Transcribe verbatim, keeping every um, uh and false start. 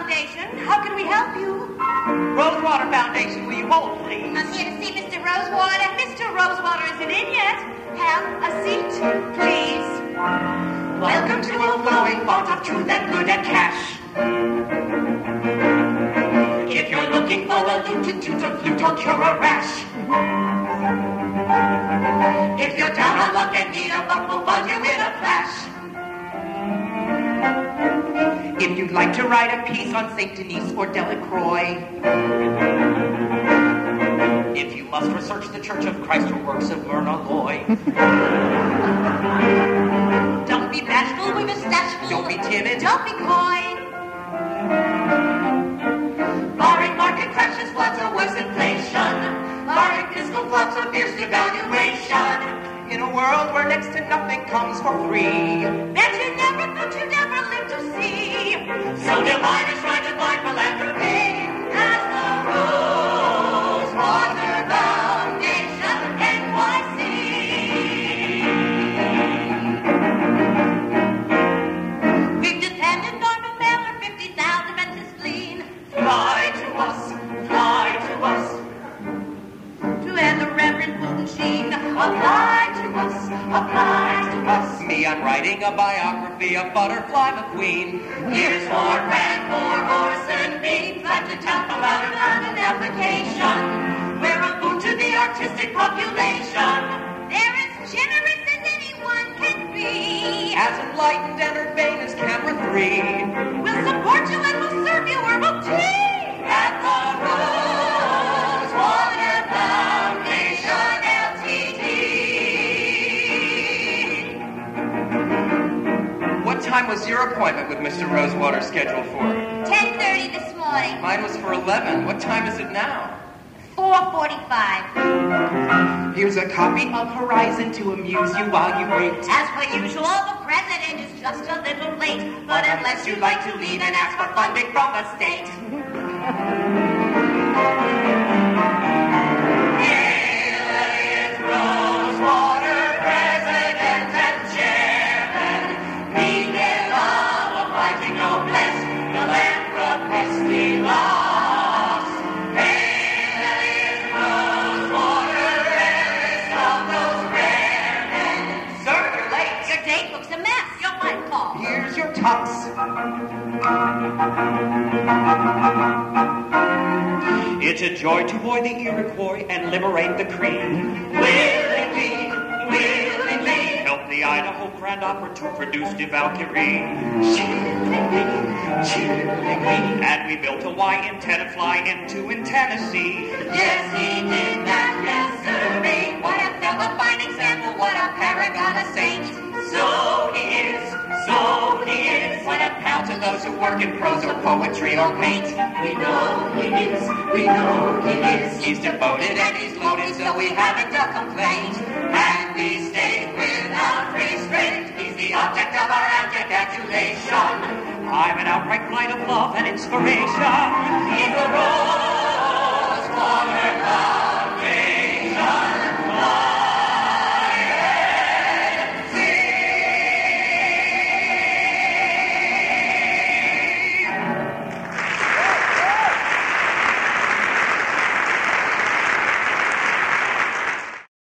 Foundation. How can we help you? Rosewater Foundation, will you hold, please? I'm here to see Mister Rosewater. Mister Rosewater isn't in yet. Have a seat, please. Welcome to a flowing font of truth and good and cash. If you're looking for a lute, toot, a flute, or cure a rash. If you're down on luck and need a buck, we'll buzz you in a flash. If you'd like to write a piece on Saint Denis or Delacroix. If you must research the Church of Christ or works of Myrna Loy. Don't be bashful, we're mustacheful. Don't be timid. Don't be coy. Barring market crashes, floods, or worse inflation. Barring fiscal floods or fierce devaluation. In a world where next to nothing comes for free. That you never thought you'd ever live to see. So divine is right and blind philanthropy. As the Rosewater Foundation, N Y C. We've depended on a mailer, fifty thousand men to spleen. Fly to us, fly to us. To end the Reverend Fulton Sheen. Apply to us, apply to us. Me, I'm writing a biography of Butterfly McQueen. Here's Lord Ranmore, horse and beans. Glad to tell about it on an application. We're a boon to the artistic population. They're as generous as anyone can be. As enlightened and urbane as camera three. We'll support you and we'll serve you herbal tea. At the Rosewater Foundation, L T D. What time was your appointment with Mister Rosewater scheduled for? ten thirty this morning. Mine was for eleven. What time is it now? four forty-five. Here's a copy of Horizon to amuse you while you wait. As per usual, the president is just a little late. But unless you'd like to leave and ask for funding from the state. Eliot Rosewater, President and Chairman, beacon of obliging noblesse, philanthropist we lost. Eliot Rosewater, rarest of those rare men. Sir, you're late. Your date book's a mess. You might call. Here's your tux. It's a joy to void the Iroquois and liberate the Cree. Willingly, willingly, help the Idaho Grand Opera to produce De Valkyrie. Chillingly, chillingly, and we built a Y in Tenafly and two in Tennessee. Yes, he did that, yes, sirree. What a fellow, fine example, what a paragon, a saint. So he is, so he is. What a pal to those who work in prose or poetry or paint. We know he is, we know he is. He's devoted and he's loaded, so we haven't a complaint. And we stay without restraint. He's the object of our abject adulation. I'm an outright light of love and inspiration. He's the Rosewater Foundation.